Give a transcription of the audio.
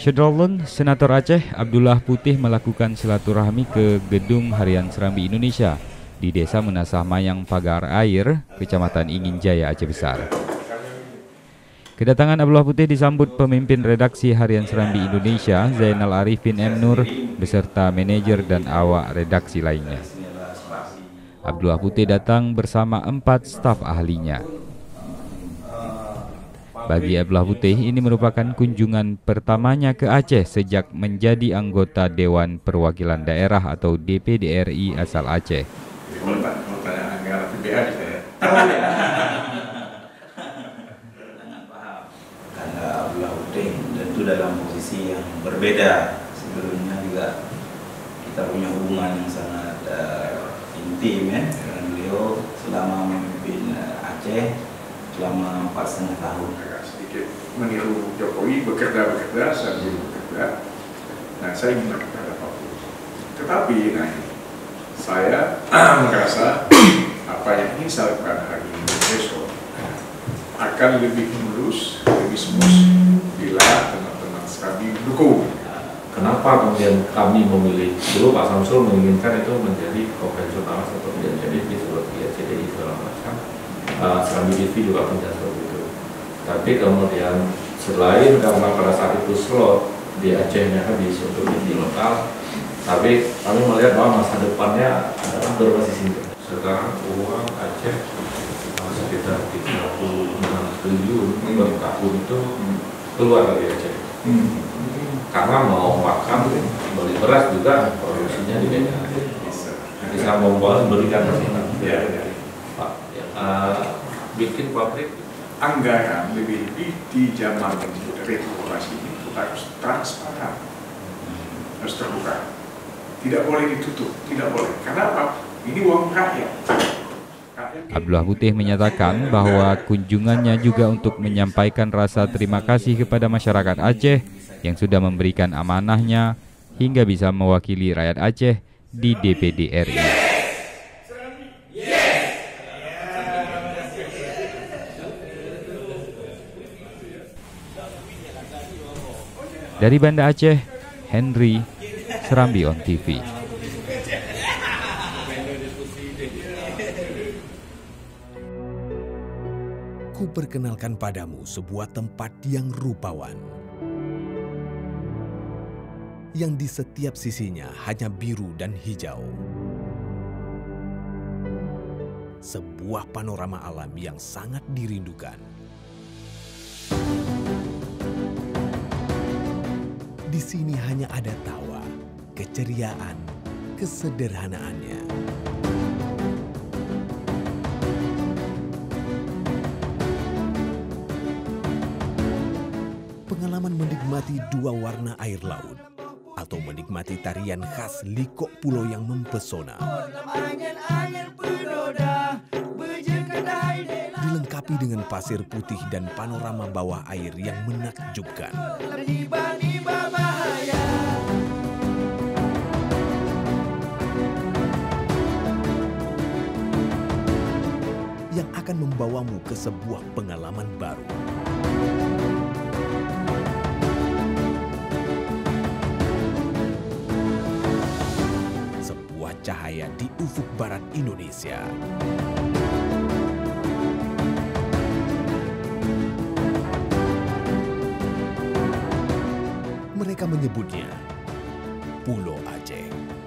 Syedrolun, Senator Aceh Abdullah Putih melakukan silaturahmi ke Gedung Harian Serambi Indonesia di Desa Menasah Mayang Pagar Air, Kecamatan Ingin Jaya, Aceh Besar. Kedatangan Abdullah Putih disambut pemimpin redaksi Harian Serambi Indonesia, Zainal Arifin M. Nur, beserta manajer dan awak redaksi lainnya. Abdullah Putih datang bersama 4 staf ahlinya. Bagi Abdullah Putih, ini merupakan kunjungan pertamanya ke Aceh sejak menjadi anggota Dewan Perwakilan Daerah atau DPD RI asal Aceh. Karena Abdullah Putih tentu dalam posisi yang berbeda. Sebelumnya juga kita punya hubungan yang sangat intim ya dengan beliau selama memimpin Aceh selama 4,5 tahun. Sedikit meniru Jokowi, bekerja sambil bekerja. Nah, saya minta kepada Pak Putih. Tetapi saya merasa apa yang ingin saya lakukan hari ini besok akan lebih mulus, lebih smooth bila teman-teman Serambi mendukung. Kenapa kemudian kami memilih, dulu Pak Samsul menginginkan itu menjadi konvensional atau menjadi seperti CDI segala macam. Serambi TV juga punya seperti itu. Tapi kemudian selain karena pada saat itu slot di Acehnya habis untuk TV lokal, tapi kami melihat bahwa masa depannya adalah berbasis ini. Sekarang uang Aceh sekitar 36 triliun per tahun itu keluar dari Aceh. Karena mau makan, beli beras juga produksinya di Medan. Bisa membuat berikan ke sini. Pak, bikin pabrik Anggaran lebih-lebih di zaman reformasi ini harus transparan, harus terbuka, tidak boleh ditutup, tidak boleh. Kenapa? Ini uang rakyat. Abdullah Putih menyatakan bahwa kunjungannya juga untuk menyampaikan rasa terima kasih kepada masyarakat Aceh yang sudah memberikan amanahnya hingga bisa mewakili rakyat Aceh di DPD RI. Dari Banda Aceh, Henry, Serambi On TV. Ku perkenalkan padamu sebuah tempat yang rupawan, yang di setiap sisinya hanya biru dan hijau. Sebuah panorama alam yang sangat dirindukan. Di sini hanya ada tawa, keceriaan, kesederhanaannya. Pengalaman menikmati dua warna air laut atau menikmati tarian khas Likok Pulau yang mempesona. Dilengkapi dengan pasir putih dan panorama bawah air yang menakjubkan. Yang akan membawamu ke sebuah pengalaman baru. Sebuah cahaya di ufuk barat Indonesia. Mereka menyebutnya Pulau Aceh.